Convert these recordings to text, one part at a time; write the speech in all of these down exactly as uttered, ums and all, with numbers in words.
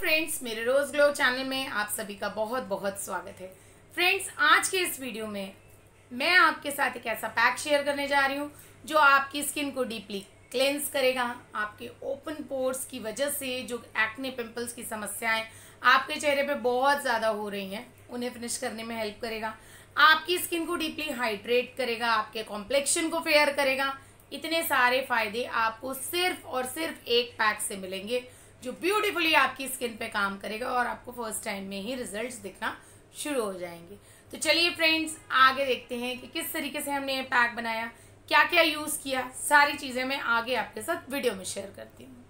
Friends, मेरे रोज glow channel में आप सभी का बहुत बहुत स्वागत है। फ्रेंड्स, आज के इस वीडियो में मैं आपके साथ एक ऐसा पैक शेयर करने जा रही हूँ जो आपकी स्किन को डीपली क्लेंस करेगा। आपके ओपन पोर्स की वजह से जो एक्ने पिंपल्स की समस्याएं आपके चेहरे पे बहुत ज़्यादा हो रही हैं, उन्हें फिनिश करने में हेल्प करेगा। आपकी स्किन को डीपली हाइड्रेट करेगा, आपके कॉम्प्लेक्शन को फेयर करेगा। इतने सारे फायदे आपको सिर्फ और सिर्फ एक पैक से मिलेंगे जो ब्यूटीफुली आपकी स्किन पे काम करेगा और आपको फर्स्ट टाइम में ही रिजल्ट्स दिखना शुरू हो जाएंगे। तो चलिए फ्रेंड्स, आगे देखते हैं कि किस तरीके से हमने ये पैक बनाया, क्या क्या यूज किया। सारी चीजें मैं आगे आपके साथ वीडियो में शेयर करती हूँ।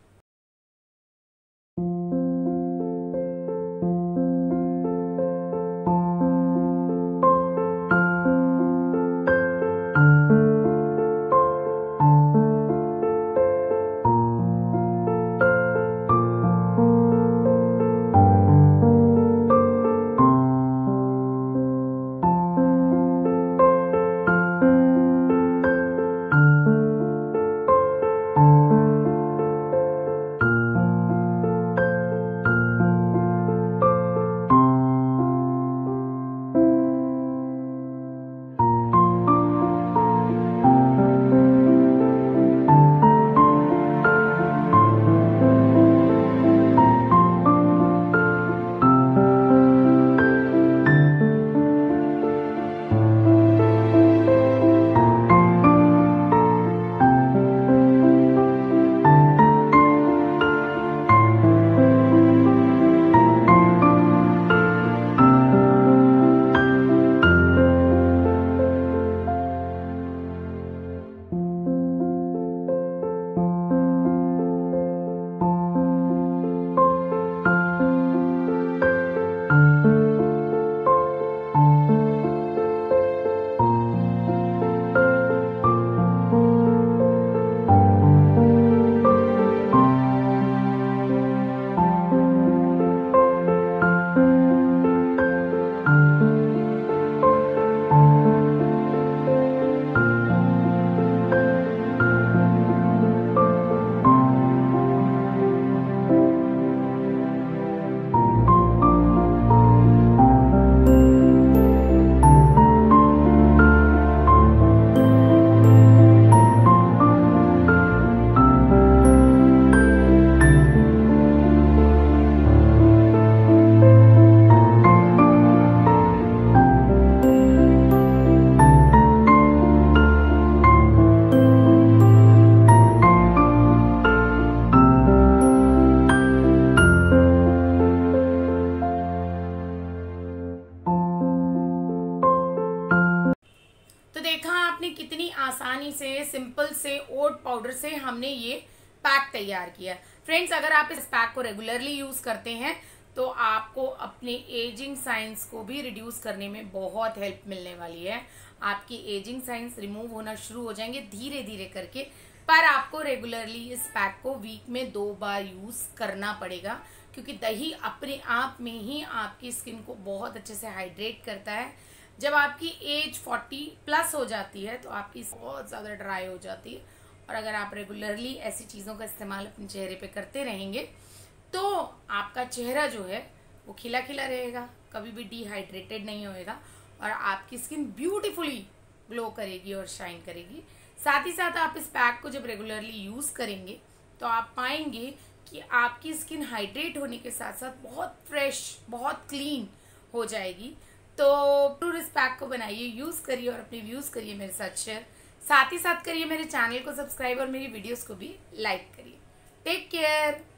देखा आपने कितनी आसानी से, सिंपल से ओट पाउडर से हमने ये पैक तैयार किया। फ्रेंड्स, अगर आप इस पैक को रेगुलरली यूज करते हैं तो आपको अपने एजिंग साइंस को भी रिड्यूस करने में बहुत हेल्प मिलने वाली है। आपकी एजिंग साइंस रिमूव होना शुरू हो जाएंगे धीरे धीरे करके, पर आपको रेगुलरली इस पैक को वीक में दो बार यूज करना पड़ेगा, क्योंकि दही अपने आप में ही आपकी स्किन को बहुत अच्छे से हाइड्रेट करता है। जब आपकी एज चालीस प्लस हो जाती है तो आपकी बहुत ज़्यादा ड्राई हो जाती है, और अगर आप रेगुलरली ऐसी चीज़ों का इस्तेमाल अपने चेहरे पे करते रहेंगे तो आपका चेहरा जो है वो खिला खिला रहेगा, कभी भी डिहाइड्रेटेड नहीं होएगा और आपकी स्किन ब्यूटीफुली ग्लो करेगी और शाइन करेगी। साथ ही साथ आप इस पैक को जब रेगुलरली यूज़ करेंगे तो आप पाएंगे कि आपकी स्किन हाइड्रेट होने के साथ साथ बहुत फ्रेश, बहुत क्लीन हो जाएगी। तो जरूर इस पैक को बनाइए, यूज़ करिए और अपने व्यूज़ करिए मेरे साथ शेयर। साथ ही साथ करिए मेरे चैनल को सब्सक्राइब और मेरी वीडियोस को भी लाइक करिए। Take care.